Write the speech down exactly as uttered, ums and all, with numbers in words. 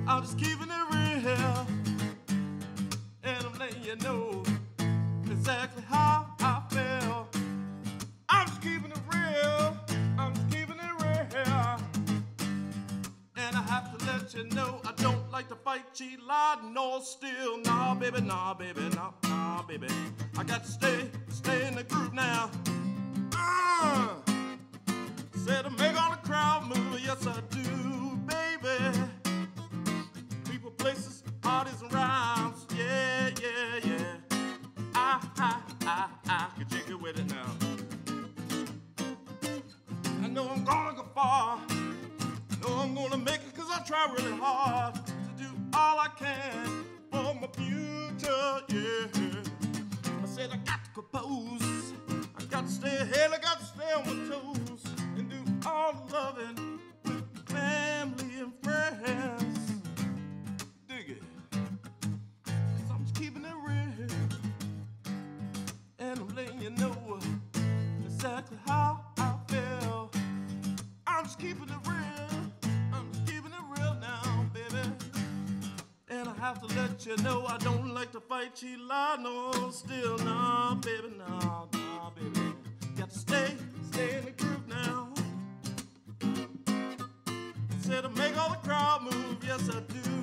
I'm just keeping it real, and I'm letting you know exactly how I feel. I'm just keeping it real, I'm just keeping it real, and I have to let you know I don't like to fight, cheat, lie, nor steal. Nah, baby, nah, baby, nah, nah, baby. I got to stay, stay in the groove now. Uh, said to make all the crowd move, yes I do, baby. People, places, parties and rhymes, yeah, yeah, yeah. I, I, I, I can take it with it now. I know I'm gonna go far, I know I'm gonna make it, cause I try really hard to do all I can for my future, yeah. I said I got to compose, I got to stay ahead, I got to stay on my toes, and do all the loving with family and friends. Dig it, cause I'm just keeping it real, and I'm letting you know exactly how I feel. I'm just keeping it real, I'm just keeping it real now, baby. And I have to let you know I don't like to fight, cheat, lie, no, still, nah, baby, nah, nah, baby. Got to stay, stay in the groove now. Said to make all the crowd move, yes I do.